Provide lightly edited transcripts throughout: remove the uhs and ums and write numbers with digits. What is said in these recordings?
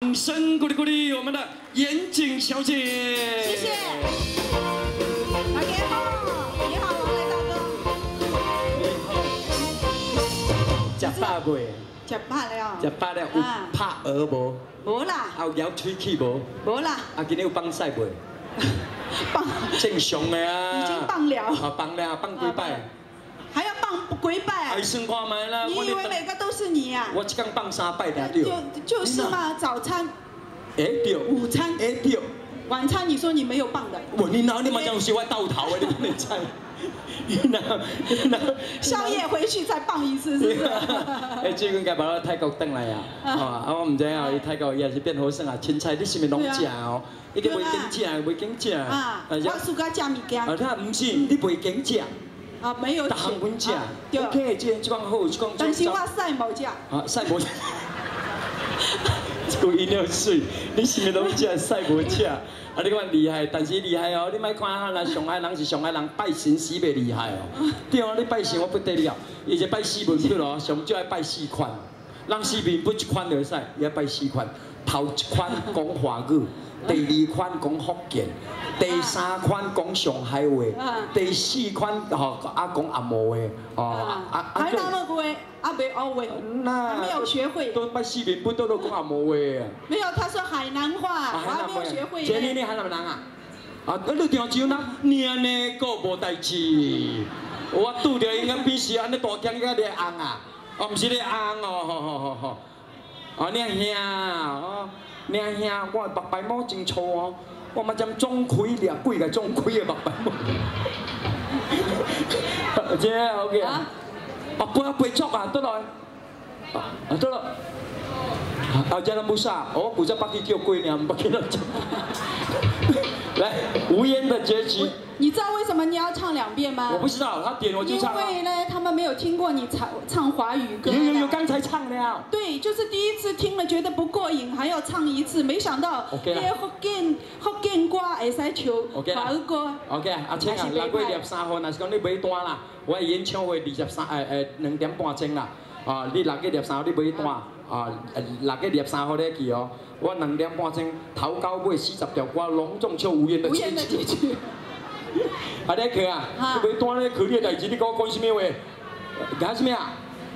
掌声鼓励鼓励我们的严谨小姐。 谢谢。大家好，你好，王雷大哥。 食饱未？ 食饱了。 食饱了，有拍鹅无？ 无啦。 有咬喙齿无？ 无啦。 啊，今日有放屎未？ 放。 正常的啊。 已经放了。 啊，放了，放几摆？ 还要放几摆？ 哎，算看卖啦。 你以为每个都是你呀？ 我一天放3摆才对。 就是嘛，早餐。 哎对。 午餐。 哎对。晚餐你说你没有放的。 你哪你嘛讲是我倒头的，你不能猜。 宵夜回去再放一次，是不是？ 哎，最近该把我泰国回来啊，我唔知啊，伊泰国也是变好生啊，凊彩你是咪拢食哦？伊个袂经食，袂经食。 啊，我暑假食物件。 啊，他唔是，你袂经食。 啊，没有。 逐项阮食。 对。 OK，这讲好，这讲。 但是我晒无食。 啊，晒无食。有音乐水，你是咪拢食晒无食？啊，你看厉害，但是厉害哦，你莫看啊，咱上海人是上海人，拜神死袂厉害哦。对啊，你拜神我不得了，伊就拜4文笔咯，上少爱拜4款，人4文笔1款就使，伊爱拜4款。头1款讲华语，第2款讲福建，第3款讲上海话，第4款吼讲阿毛话，哦还那么会啊没学会，还没有学会。 都拜4文笔都讲阿毛话。 没有，他说海南话，我还没有学会。 姐你海南人啊？啊，你潮州人，念呢个无代志。我拄着应该比是安尼大惊个咧红啊，哦，毋是咧红哦，哦，你兄哦，你兄，我目白毛真粗哦，我嘛将总开掠几个总开的目白毛。姐 ，OK 啊，啊，背足啊，倒来，啊，倒来。啊，这咱不傻，哦，不叫把你叫贵呢，不给他讲。来，无言的结局。 你知道为什么你要唱2遍吗？ 我不知道，他点我就唱。 因为呢，他们没有听过你唱华语歌。 有，刚才唱了。 对，就是第一次听了觉得不过瘾，还要唱一次，没想到你福建歌会使唱华语歌。 OK， 阿青啊，6月23号，若是讲你买单啦，我的演唱会2点半钟啦。啊，你6月23号你买单。啊，6月23号咧去哦，我2点半钟头到尾40条歌隆重唱无言的结局。啊，你去啊？你买单咧去你的代志，你跟我讲什么话？讲什么啊？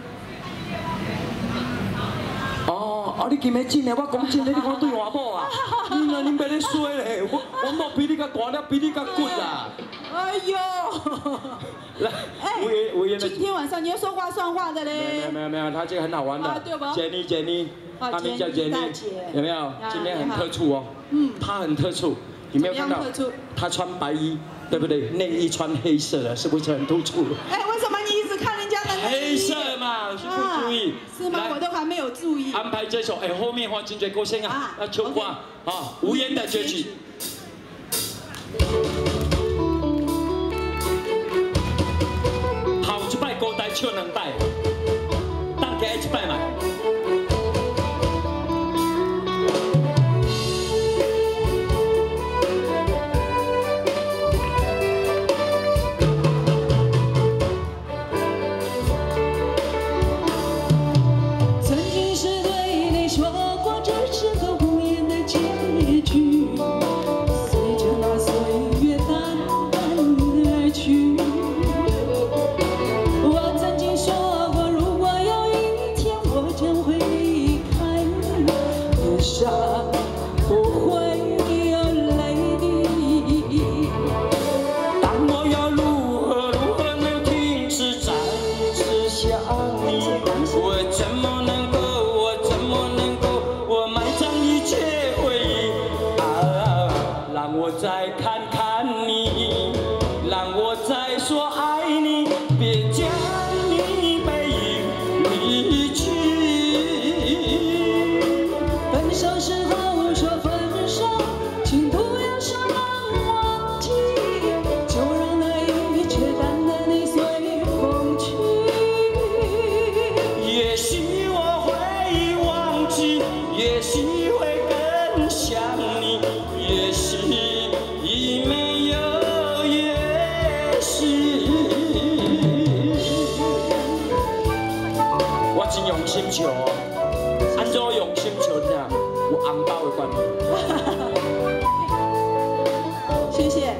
哦，啊，你今日真的，我讲真的，你讲对我某啊？你别咧说咧，我某比你较大了，比你较骨啊！ 哎呦！ 来，无言的。 今天晚上你要说话算话的嘞。 没有，他这个很好玩的。 对吧 ？Jenny，他名叫 Jenny， 有没有？今天很特殊哦。他很特殊，你没有看到？他穿白衣，对不对？内衣穿黑色的，是不是很突出？ 哎，为什么你一直看人家的内衣？ 黑色嘛，是不注意。 是吗？我都还没有注意。 安排这首，哎，后面换金嘴歌星啊，秋瓜啊，无言的结局。头1摆高台唱2摆，当加1摆嘛。 曾经是对你说过，这是个无言的结局。随着那岁月淡淡而去。我曾经说过，如果有一天我将会离开你，脸上不会有泪滴。 但我要如何能停止再次想你？我怎么能够，我埋葬一切回忆啊！让我再看看你，让我再说爱你，别将你背影离去。 分手时候说分手，请不要说能忘记，就让那一切淡淡地随风去。 也许我会忘记，也许会更想你，也许已没有也许。我真用心笑哦，安怎用心笑呢？有红包的关系。 谢谢。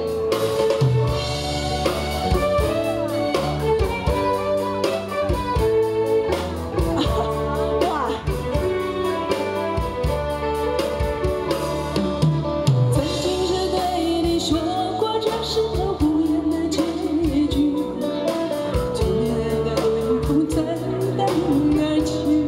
哇！ 曾经是对你说过这是个无言的结局，就连的冷风在等而去。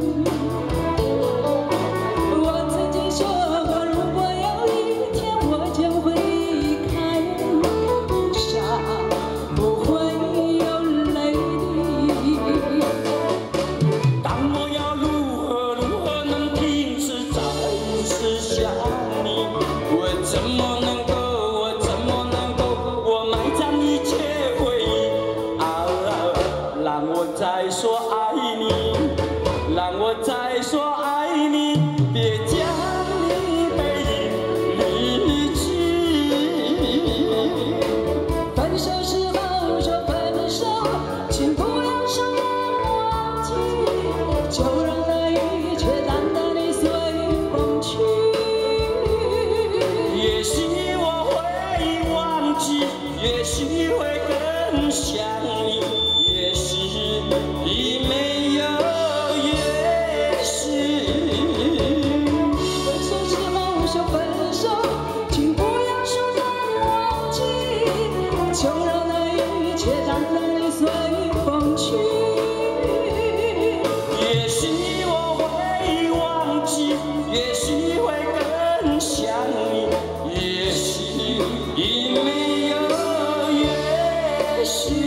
我曾经说过，如果有一天我将会离开，脸上不会有泪滴。 当我要如何能停止再次想你？我怎么能够，我埋葬一切回忆啊！让我再说爱你，让我再说爱你，别将你背影离去。 分手时候说分手，请不要说忘记，就让那一切淡淡地随风去。 也许我会忘记，也许会更想你，也许已没有也许。 分手时候说分手，请不要说忘记，就让那一切淡淡地随风去。 也许我会忘记，也许会更想你，也许已没有也许。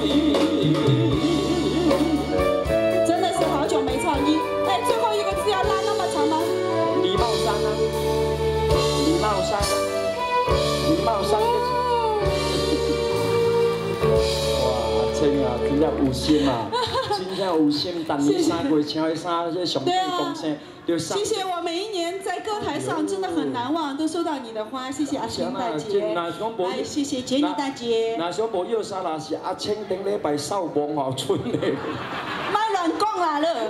真的是好久没唱你，哎，最后一个字要拉那么长吗？ 李茂山啊，李茂山，李茂山哇，真啊，真正有心啊，真正有心。但你3月请的衫，这上帝贡献，就上。 谢谢我每一年在歌台上真的很难忘，都收到你的花，谢谢阿青大姐，哎，谢谢杰尼大姐。 那想无要啥啦，是阿青顶礼拜扫墓后春的。 卖乱讲啦了。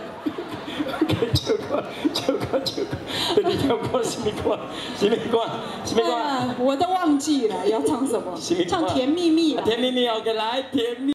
唱歌，你跳过什么歌？什么歌？ 我都忘记了要唱什么，唱甜蜜蜜。 甜蜜蜜，OK，来甜蜜。